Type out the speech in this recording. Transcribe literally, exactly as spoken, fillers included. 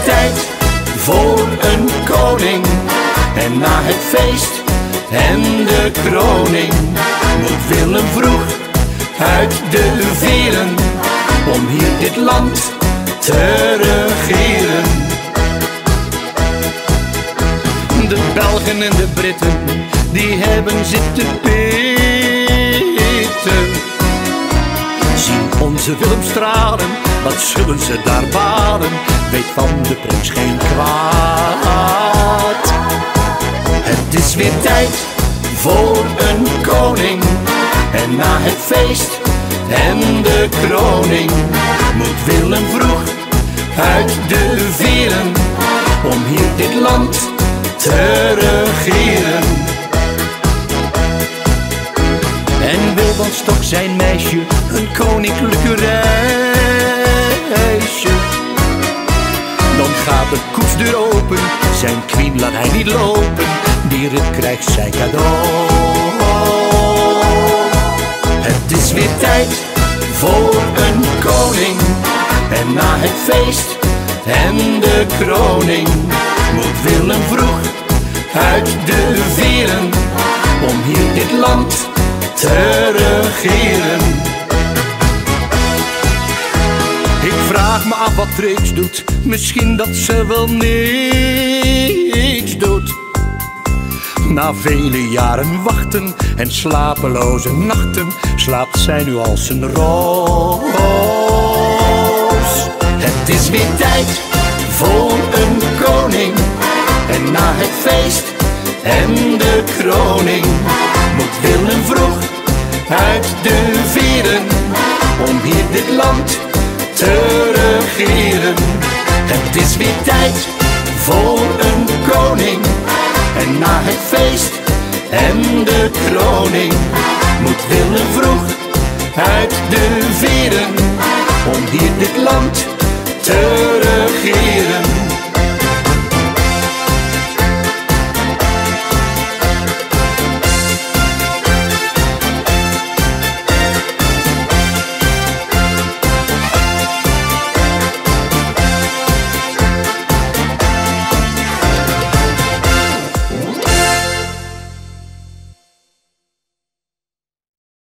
tijd voor een koning. En na het feest en de kroning moet Willem vroeg uit de veren om hier dit land te regeren. De Belgen en de Britten, die hebben zitten pitten. Zien onze Willem stralen, wat zullen ze daar baden? Weet van de prins geen kwaad. Het is weer tijd voor een koning. En na het feest en de kroning moet Willem vroeg uit de veren om hier dit land te regeren. En wil dan stok zijn meisje een koninklijke reisje, dan gaat de koetsdeur open, zijn queen laat hij niet lopen, die rit krijgt zij cadeau. Het is weer tijd voor een koning. En na het feest en de kroning moet Willem vroeg uit de veren om hier dit land te regeren. Ik vraag me af wat Trix doet, misschien dat ze wel niks doet. Na vele jaren wachten en slapeloze nachten slaapt zij nu als een roos. Het is weer tijd voor een koning. En na het feest en de kroning moet Willem vroeg uit de veren om hier dit land te regeren. Het is weer tijd voor een koning. En na het feest en de kroning moet Willem vroeg uit de veren om hier dit land te regeren.